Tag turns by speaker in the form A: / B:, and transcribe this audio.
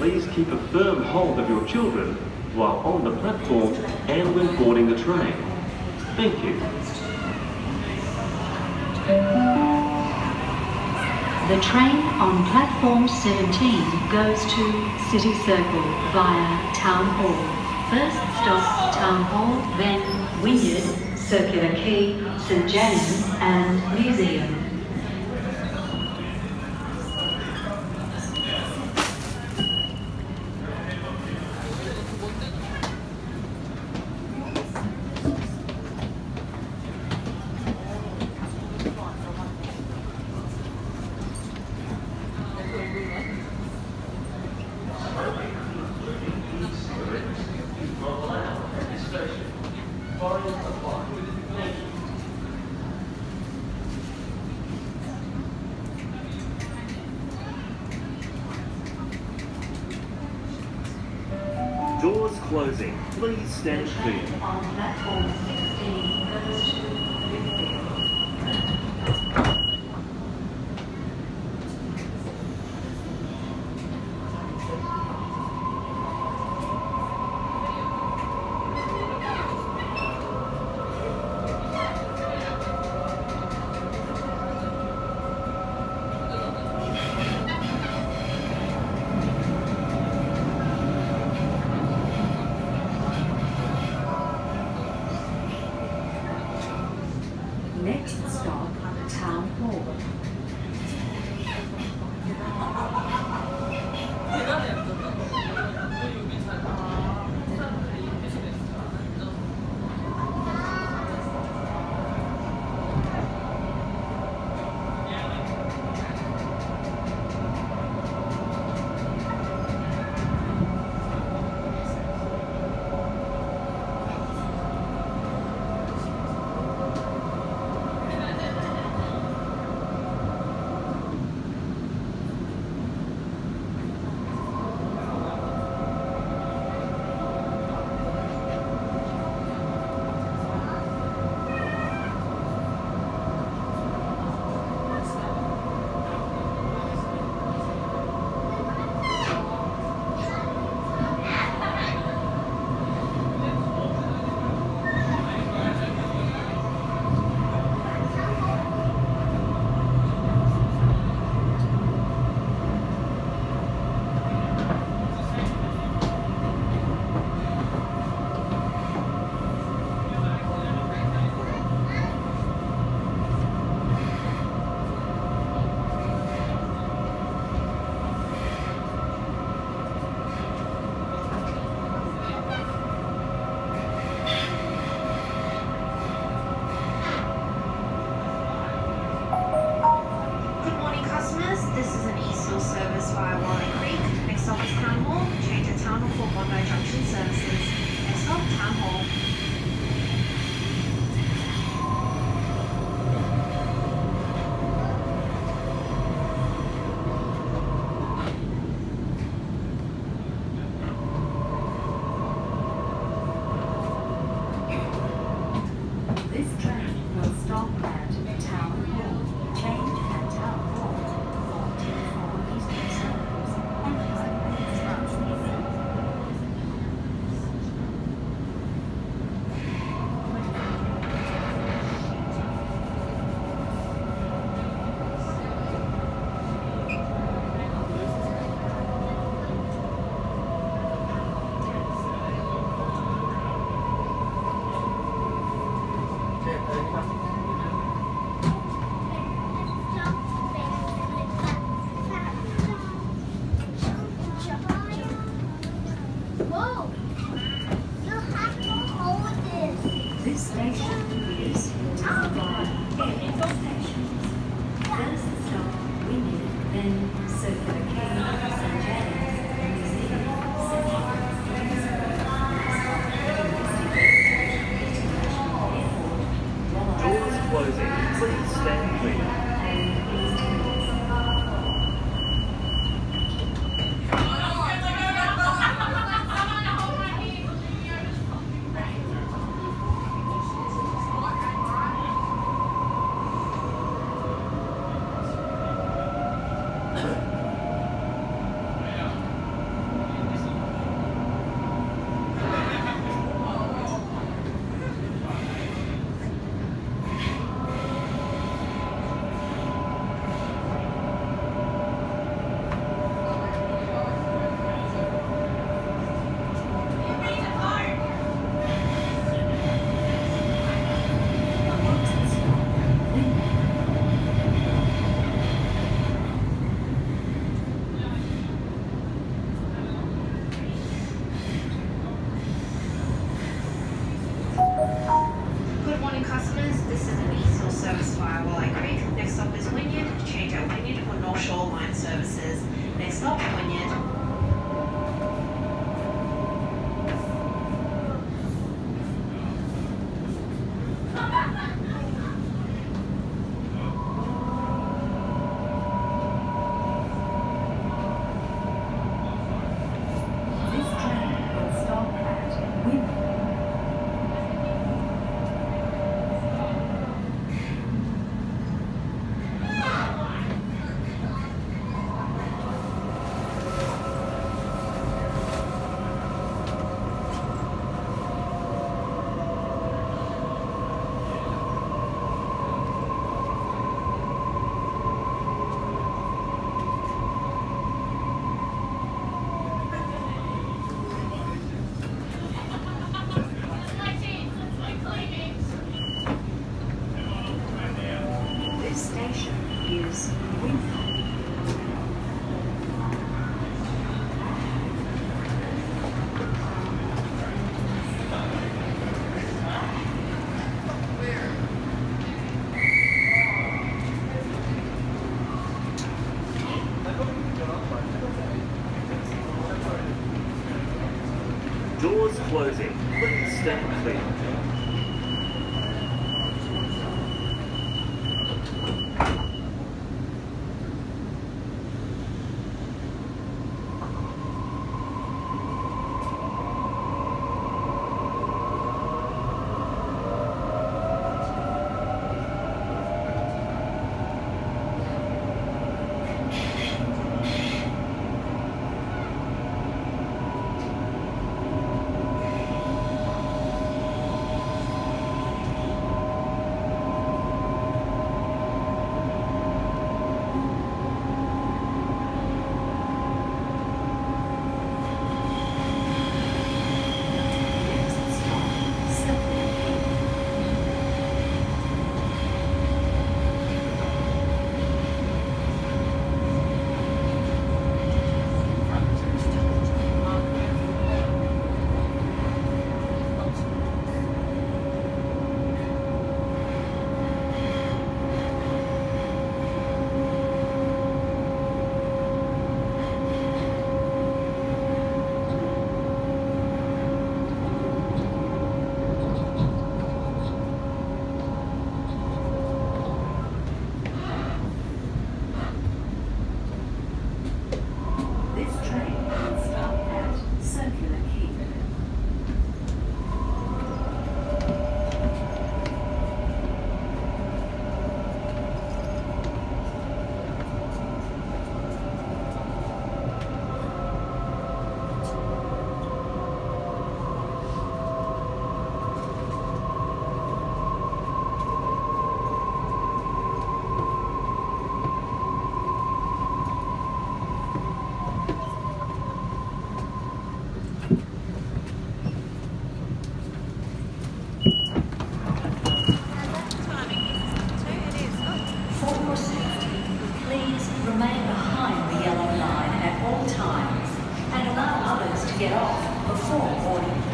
A: Please keep a firm hold of your children while on the platform and when boarding the train. Thank you.
B: The train on platform 17 goes to City Circle via Town Hall. First stop Town Hall, then Wynyard, Circular Quay, St James and Museum.
A: Doors closing. Please stand clear.
B: On platform 16 goes to next stop, Town Hall.
C: This is an eastern service via Waratah Creek. Next stop is Town Hall. Change at Town Hall for Bondi Junction services. Next stop, Town Hall.
B: This train will stop at Town Hall. Change at Town Hall for Eastern Service and Highway Express.
D: Whoa! You have to hold this.
B: This station is Town Hall stations. First stop, Wynyard, then Circular Quay, St James, Museum, Central,
A: Doors closing. Please stand clear. Doors closing. Please stand clear.
B: This train will stop at Circular Quay. Remain behind the yellow line at all times and allow others to get off before boarding.